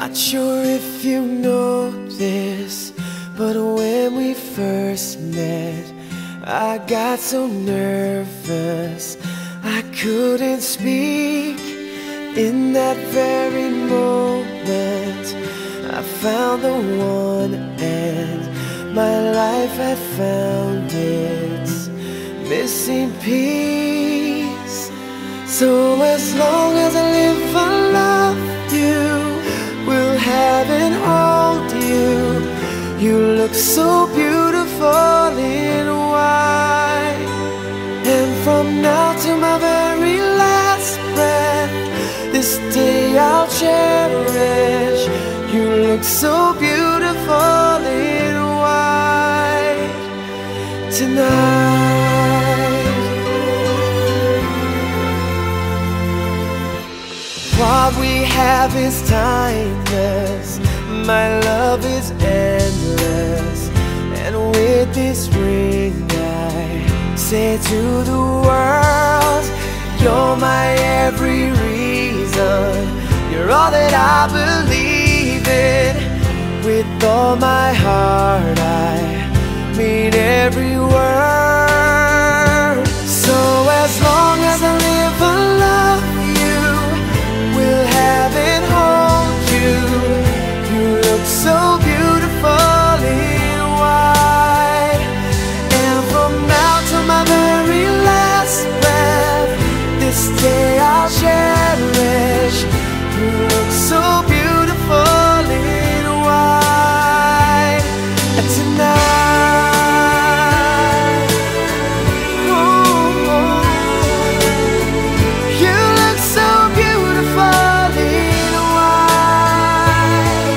Not sure if you know this, but when we first met, I got so nervous I couldn't speak. In that very moment, I found the one, and my life had found its missing piece. So as long as I live, I love you, will have and hold you. You look so beautiful in white, and from now to my very last breath, this day I'll cherish. You look so beautiful in white tonight. What we have is timeless, my love is endless, and with this ring I say to the world, you're my every reason, you're all that I believe in. With all my heart I mean every word. So as long as I live, I love you, will have and hold you. You look so beautiful in white, and from now to my very last breath, this day I'll cherish. You look so beautiful in white tonight. Ooh, you look so beautiful in white.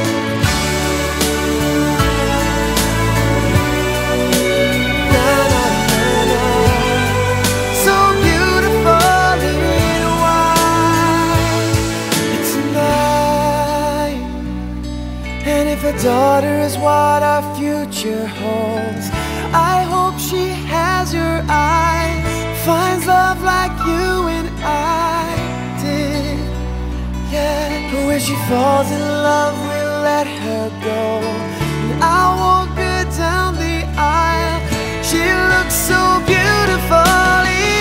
Na, na, na, na. So beautiful in white tonight. And if a daughter is what our future holds, I hope she has your eyes, finds love like you and I did. Yeah, but when she falls in love, we'll let her go, and I'll walk her down the aisle. She looks so beautiful.